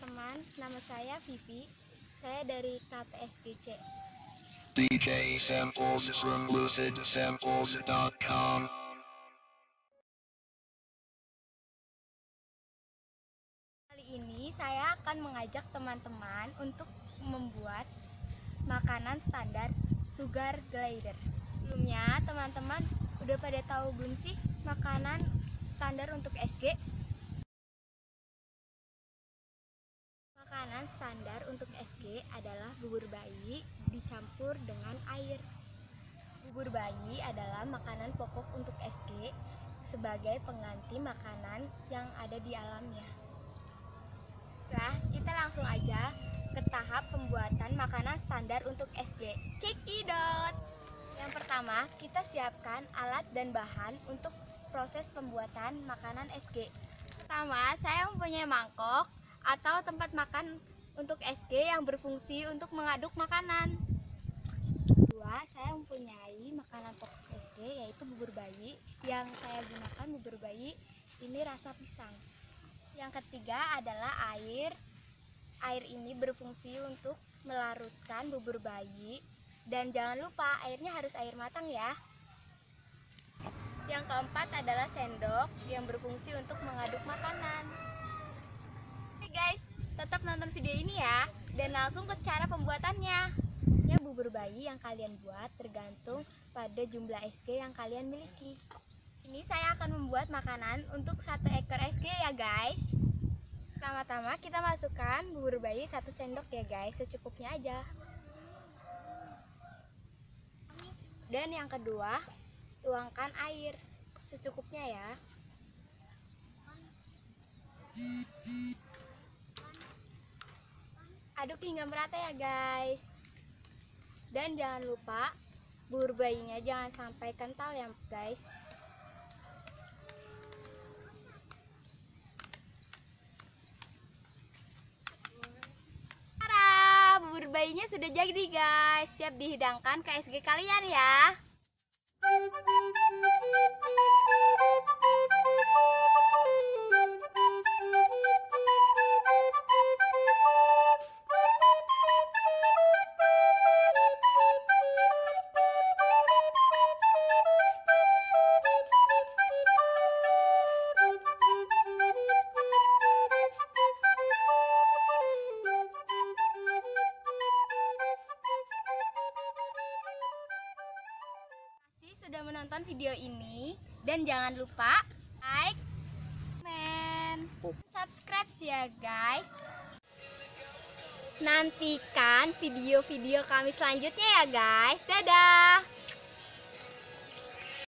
teman-teman, nama saya Vivi. Saya dari KPSGC. DJ Samples from lucidsamples.com. Kali ini saya akan mengajak teman-teman untuk membuat makanan standar sugar glider. Sebelumnya, teman-teman udah pada tahu belum sih makanan standar untuk SG? Makanan standar untuk SG adalah bubur bayi dicampur dengan air. Bubur bayi adalah makanan pokok untuk SG sebagai pengganti makanan yang ada di alamnya. Nah, kita langsung aja ke tahap pembuatan makanan standar untuk SG. Cekidot! Yang pertama, kita siapkan alat dan bahan untuk proses pembuatan makanan SG. Pertama, saya mempunyai mangkok atau tempat makan untuk SG yang berfungsi untuk mengaduk makanan. Kedua, saya mempunyai makanan pokok SG yaitu bubur bayi. Yang saya gunakan bubur bayi ini rasa pisang. Yang ketiga adalah air. Air ini berfungsi untuk melarutkan bubur bayi. Dan jangan lupa airnya harus air matang ya. Yang keempat adalah sendok yang berfungsi untuk mengaduk makanan. Oke guys, tetap nonton video ini ya. Dan langsung ke cara pembuatannya. Bubur bayi yang kalian buat tergantung pada jumlah SG yang kalian miliki. Ini saya akan membuat makanan untuk 1 ekor SG ya guys. Pertama-tama kita masukkan bubur bayi 1 sendok ya guys, secukupnya aja. Dan yang kedua, tuangkan air secukupnya ya. Aduk hingga merata ya guys. Dan jangan lupa bubur bayinya jangan sampai kental ya guys. Tara, bubur bayinya sudah jadi guys. Siap dihidangkan ke SG kalian ya. Sudah menonton video ini dan jangan lupa like, comment, subscribe ya guys. Nantikan video-video kami selanjutnya ya guys. Dadah.